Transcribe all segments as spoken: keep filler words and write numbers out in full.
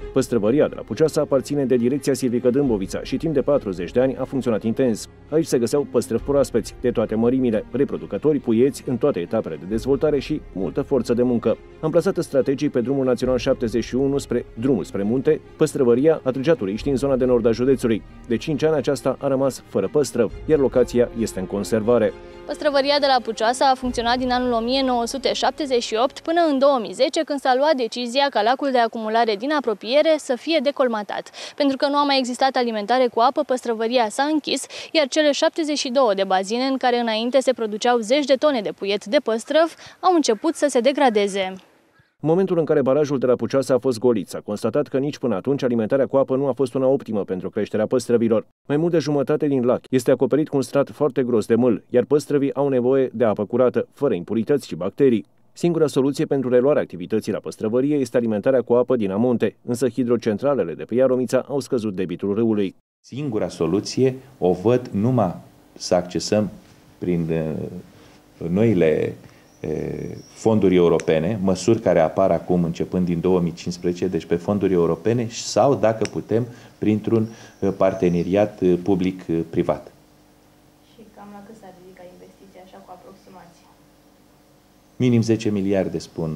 Păstrăvăria de la Puceasa aparține de Direcția Silvică Dâmbovița și timp de patruzeci de ani a funcționat intens. Aici se găseau păstrăvi proaspeți, de toate mărimile, reproducători, puieți în toate etapele de dezvoltare și multă forță de muncă. Amplasată strategic pe drumul național șaptezeci și unu spre drumul spre munte, păstrăvăria atrăgea turiștii în zona de nord a județului. De cinci ani aceasta a rămas fără păstrăv, iar locația este în conservare. Păstrăvăria de la Puceasa a funcționat din anul o mie nouă sute șaptezeci și opt până în două mii zece, când s-a luat decizia ca lacul de acumulare din apropiere să fie decolmatat. Pentru că nu a mai existat alimentare cu apă, păstrăvăria s-a închis, iar cele șaptezeci și două de bazine în care înainte se produceau zeci de tone de puiet de păstrăv au început să se degradeze. În momentul în care barajul de la Puceasa a fost golit, s-a constatat că nici până atunci alimentarea cu apă nu a fost una optimă pentru creșterea păstrăvilor. Mai mult de jumătate din lac este acoperit cu un strat foarte gros de mâl, iar păstrăvii au nevoie de apă curată, fără impurități și bacterii. Singura soluție pentru reluarea activității la păstrăvărie este alimentarea cu apă din amonte, însă hidrocentralele de pe Iaromița au scăzut debitul râului. Singura soluție o văd numai să accesăm prin uh, noile fonduri europene, măsuri care apar acum începând din două mii cincisprezece, deci pe fonduri europene, sau dacă putem printr-un parteneriat public-privat. Și cam la cât s-ar ridica investiția, așa cu aproximație? Minim zece miliarde, spun.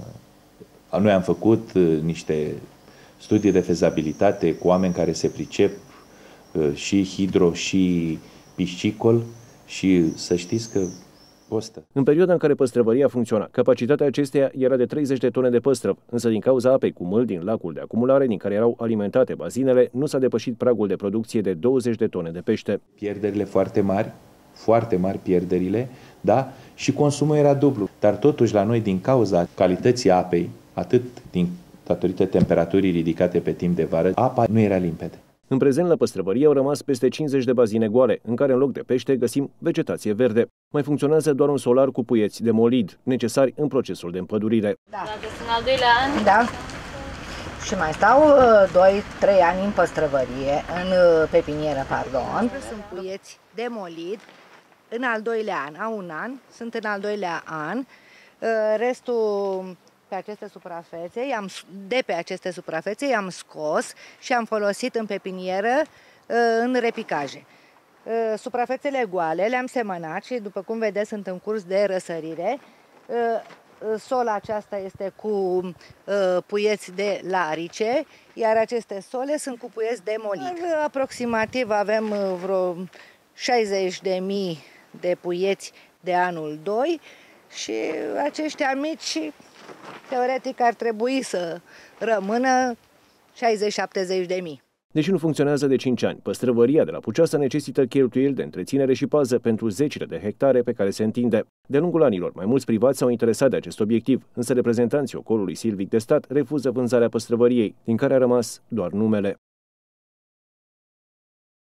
Noi am făcut niște studii de fezabilitate cu oameni care se pricep și hidro și piscicol și să știți că costă. În perioada în care păstrăvăria funcționa, capacitatea acesteia era de treizeci de tone de păstrăv, însă din cauza apei cu mâl din lacul de acumulare din care erau alimentate bazinele, nu s-a depășit pragul de producție de douăzeci de tone de pește. Pierderile foarte mari, foarte mari pierderile, da? Și consumul era dublu. Dar totuși la noi, din cauza calității apei, atât din datorită temperaturii ridicate pe timp de vară, apa nu era limpede. În prezent, la păstrăvărie au rămas peste cincizeci de bazine goale, în care în loc de pește găsim vegetație verde. Mai funcționează doar un solar cu puieți de molid, necesari în procesul de împădurire. Da. Dacă sunt al doilea an? Da. Și mai stau doi trei ani în păstrăvărie, în pepinieră, pardon. Sunt puieți de molid. În al doilea an, au un an, sunt în al doilea an. Restul pe aceste suprafețe, de pe aceste suprafețe i-am scos și am folosit în pepinieră în repicaje. Suprafețele goale le-am semănat și, după cum vedeți, sunt în curs de răsărire. Sola aceasta este cu puieți de larice, iar aceste sole sunt cu puieți de molid. Aproximativ avem vreo șaizeci de mii de puieți de anul doi și aceștia mici, teoretic, ar trebui să rămână șaizeci șaptezeci de mii. Deși nu funcționează de cinci ani, păstrăvăria de la Puceasa necesită cheltuieli de întreținere și pază pentru zecile de hectare pe care se întinde. De lungul anilor, mai mulți privați s-au interesat de acest obiectiv, însă reprezentanții Ocolului Silvic de Stat refuză vânzarea păstrăvăriei, din care a rămas doar numele.